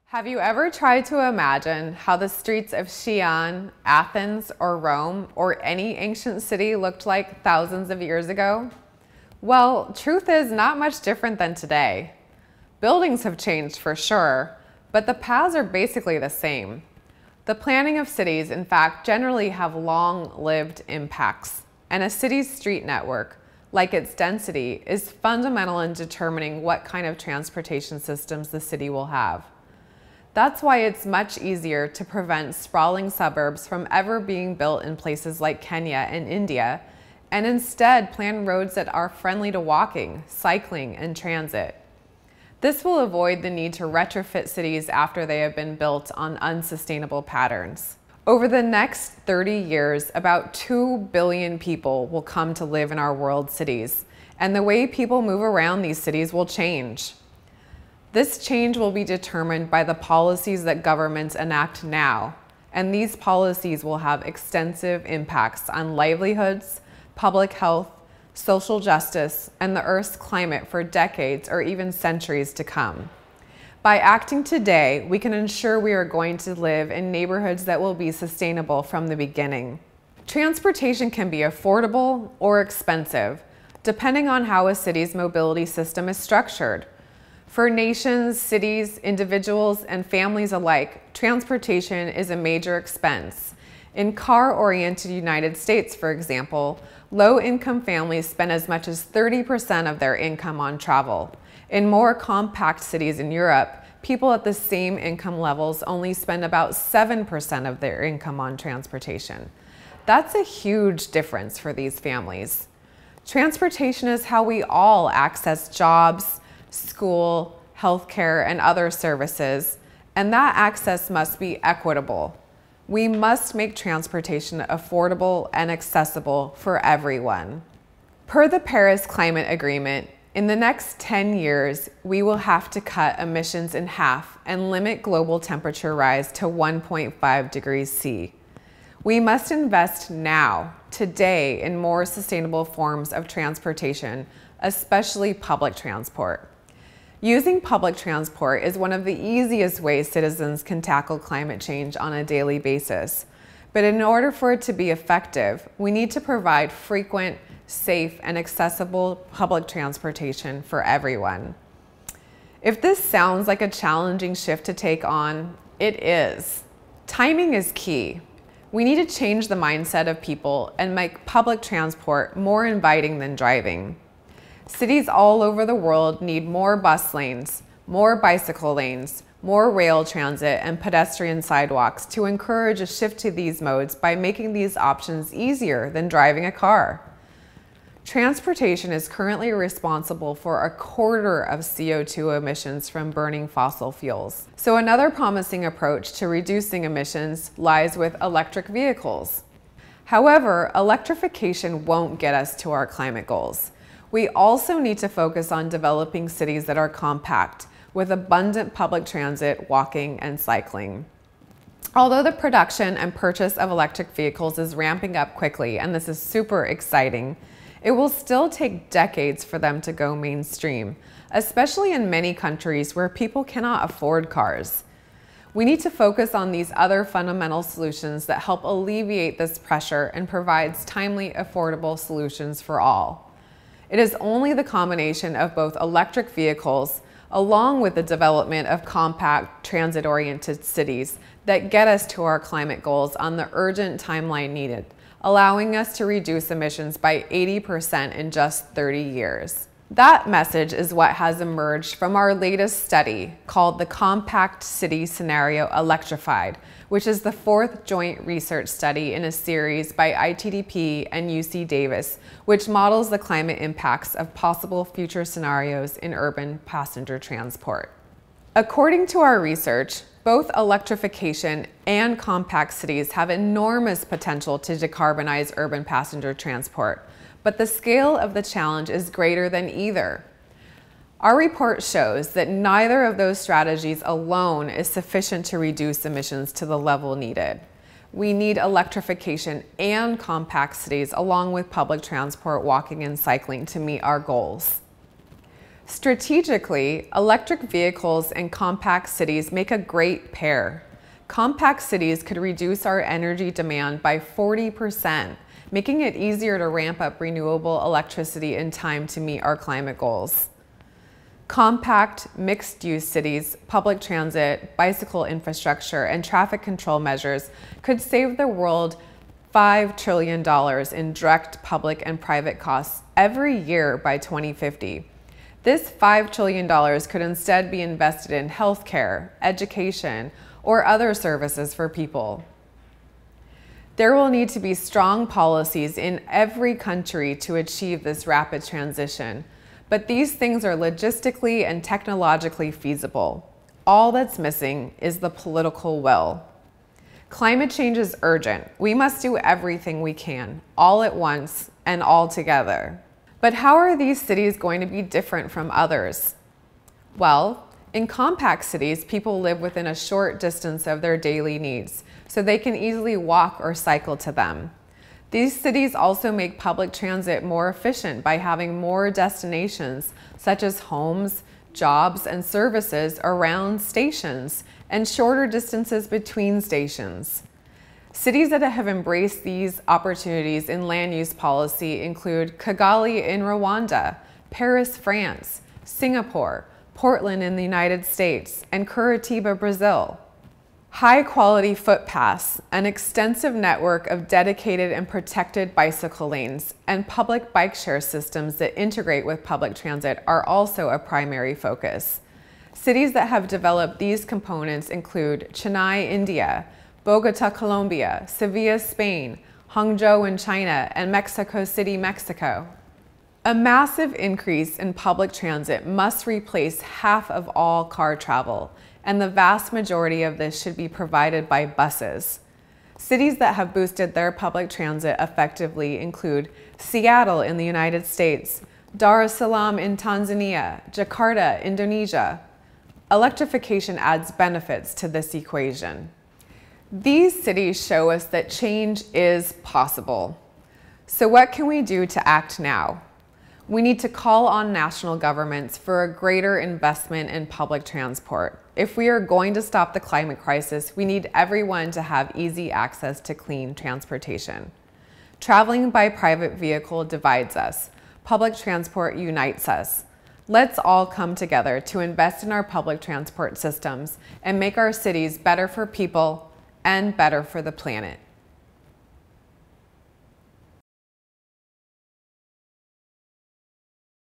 Have you ever tried to imagine how the streets of Xi'an, Athens, or Rome, or any ancient city looked like thousands of years ago? Well, truth is not much different than today. Buildings have changed for sure, but the paths are basically the same. The planning of cities, in fact, generally have long-lived impacts, and a city's street network, like its density, is fundamental in determining what kind of transportation systems the city will have. That's why it's much easier to prevent sprawling suburbs from ever being built in places like Kenya and India, and instead plan roads that are friendly to walking, cycling, and transit. This will avoid the need to retrofit cities after they have been built on unsustainable patterns. Over the next 30 years, about 2 billion people will come to live in our world cities, and the way people move around these cities will change. This change will be determined by the policies that governments enact now, and these policies will have extensive impacts on livelihoods, public health, social justice, and the Earth's climate for decades or even centuries to come. By acting today, we can ensure we are going to live in neighborhoods that will be sustainable from the beginning. Transportation can be affordable or expensive, depending on how a city's mobility system is structured. For nations, cities, individuals, and families alike, transportation is a major expense. In car-oriented United States, for example, low-income families spend as much as 30% of their income on travel. In more compact cities in Europe, people at the same income levels only spend about 7% of their income on transportation. That's a huge difference for these families. Transportation is how we all access jobs, school, healthcare, and other services, and that access must be equitable. We must make transportation affordable and accessible for everyone. Per the Paris Climate Agreement, in the next 10 years, we will have to cut emissions in half and limit global temperature rise to 1.5 degrees C. We must invest now, today, in more sustainable forms of transportation, especially public transport. Using public transport is one of the easiest ways citizens can tackle climate change on a daily basis. But in order for it to be effective, we need to provide frequent, safe, and accessible public transportation for everyone. If this sounds like a challenging shift to take on, it is. Timing is key. We need to change the mindset of people and make public transport more inviting than driving. Cities all over the world need more bus lanes, more bicycle lanes, more rail transit, and pedestrian sidewalks to encourage a shift to these modes by making these options easier than driving a car. Transportation is currently responsible for 1/4 of CO2 emissions from burning fossil fuels. So another promising approach to reducing emissions lies with electric vehicles. However, electrification won't get us to our climate goals. We also need to focus on developing cities that are compact, with abundant public transit, walking, and cycling. Although the production and purchase of electric vehicles is ramping up quickly, and this is super exciting, it will still take decades for them to go mainstream, especially in many countries where people cannot afford cars. We need to focus on these other fundamental solutions that help alleviate this pressure and provides timely, affordable solutions for all. It is only the combination of both electric vehicles along with the development of compact, transit-oriented cities that get us to our climate goals on the urgent timeline needed, allowing us to reduce emissions by 80% in just 30 years. That message is what has emerged from our latest study called the Compact City Scenario Electrified, which is the 4th joint research study in a series by ITDP and UC Davis, which models the climate impacts of possible future scenarios in urban passenger transport. According to our research, both electrification and compact cities have enormous potential to decarbonize urban passenger transport, but the scale of the challenge is greater than either. Our report shows that neither of those strategies alone is sufficient to reduce emissions to the level needed. We need electrification and compact cities along with public transport, walking, and cycling to meet our goals. Strategically, electric vehicles and compact cities make a great pair. Compact cities could reduce our energy demand by 40%, making it easier to ramp up renewable electricity in time to meet our climate goals. Compact, mixed-use cities, public transit, bicycle infrastructure, and traffic control measures could save the world $5 trillion in direct public and private costs every year by 2050. This $5 trillion could instead be invested in healthcare, education, or other services for people. There will need to be strong policies in every country to achieve this rapid transition, but these things are logistically and technologically feasible. All that's missing is the political will. Climate change is urgent. We must do everything we can, all at once and all together. But how are these cities going to be different from others? Well, in compact cities, people live within a short distance of their daily needs, so they can easily walk or cycle to them. These cities also make public transit more efficient by having more destinations, such as homes, jobs, and services around stations, and shorter distances between stations. Cities that have embraced these opportunities in land use policy include Kigali in Rwanda, Paris, France, Singapore, Portland in the United States, and Curitiba, Brazil. High-quality footpaths, an extensive network of dedicated and protected bicycle lanes, and public bike share systems that integrate with public transit are also a primary focus. Cities that have developed these components include Chennai, India, Bogota, Colombia, Sevilla, Spain, Hangzhou in China, and Mexico City, Mexico. A massive increase in public transit must replace half of all car travel, and the vast majority of this should be provided by buses. Cities that have boosted their public transit effectively include Seattle in the United States, Dar es Salaam in Tanzania, Jakarta, Indonesia. Electrification adds benefits to this equation. These cities show us that change is possible. So what can we do to act now? We need to call on national governments for a greater investment in public transport. If we are going to stop the climate crisis, we need everyone to have easy access to clean transportation. Traveling by private vehicle divides us. Public transport unites us. Let's all come together to invest in our public transport systems and make our cities better for people and better for the planet.